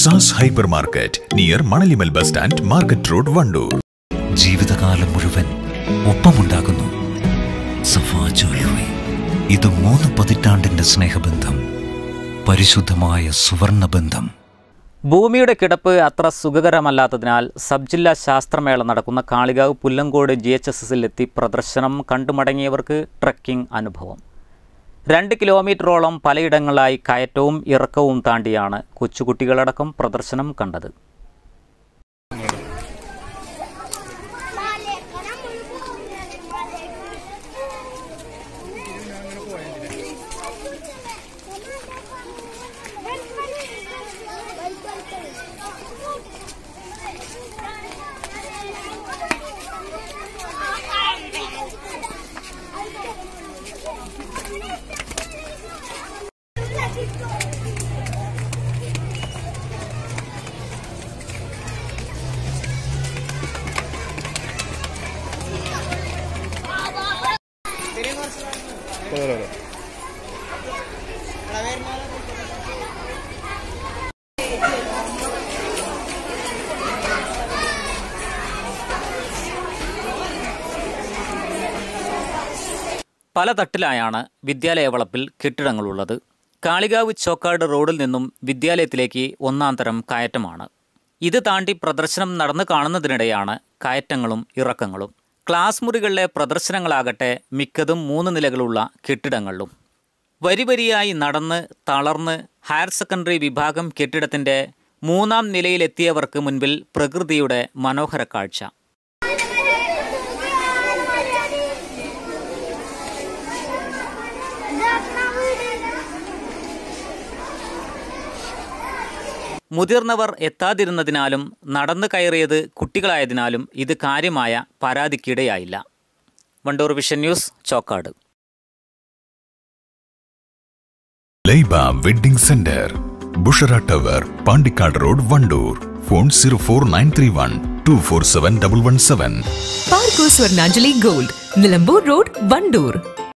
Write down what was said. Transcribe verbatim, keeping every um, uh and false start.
സാസ് hyper market near Manalimal bus stand, market road, Wandoor. ജീവിതകാലം മുഴുവൻ ഒപ്പമുണ്ടാകുന്നു Safa jewellery. ഇത് മൂന്ന് പതിറ്റാണ്ടിന്റെ സ്നേഹബന്ധം, പരിശുദ്ധമായ സുവർണബന്ധം. ഭൂമിയുടെ കിടപ്പ് അത്ര സുഖകരമല്ലാത്തതിനാൽ സബ് ജില്ലാ ശാസ്ത്രമേള നടക്കുന്ന Kalikavu Pullankode G H S എസിലെത്തി പ്രദർശനം കണ്ടുമടങ്ങിയവർക്ക് ട്രക്കിംഗ് അനുഭവം. രണ്ട് കിലോമീറ്ററോളം പലയിടങ്ങളായി കയറ്റവും ഇറക്കവും താണ്ടിയാണ് കൊച്ചുകുട്ടികളടക്കം പ്രദർശനം കണ്ടത്. പല തട്ടിലായാണ് വിദ്യാലയ വളപ്പിൽ കെട്ടിടങ്ങളുള്ളത്. കാളികാവ് ചോക്കാട് റോഡിൽ നിന്നും വിദ്യാലയത്തിലേക്ക് ഒന്നാം തരം കയറ്റമാണ്. ഇത് താണ്ടി പ്രദർശനം നടന്നു കാണുന്നതിനിടെയാണ് കയറ്റങ്ങളും ഇറക്കങ്ങളും. ക്ലാസ് മുറികളിലെ പ്രദർശനങ്ങളാകട്ടെ മിക്കതും മൂന്ന് നിലകളുള്ള കെട്ടിടങ്ങളിലും. വരി വരിയായി നടന്ന് തളർന്ന് ഹയർ സെക്കൻഡറി വിഭാഗം കെട്ടിടത്തിൻ്റെ മൂന്നാം നിലയിലെത്തിയവർക്ക് മുൻപിൽ പ്രകൃതിയുടെ മനോഹര കാഴ്ച. മുതിർന്നവർ എത്താതിരുന്നതിനാലും നടന്നു കയറിയത് കുട്ടികളായതിനാലും ഇത് കാര്യമായ പരാതിക്കിടയായില്ല. Wandoor vision news, Chokkad. Laiba wedding centre, Bushra tower, Pandikkad road, Wandoor. Phone zero four nine three one two four seven double one seven. പാർക്കോ സ്വർണാഞ്ജലി ഗോൾഡ്, നിലമ്പൂർ റോഡ്, വണ്ടൂർ.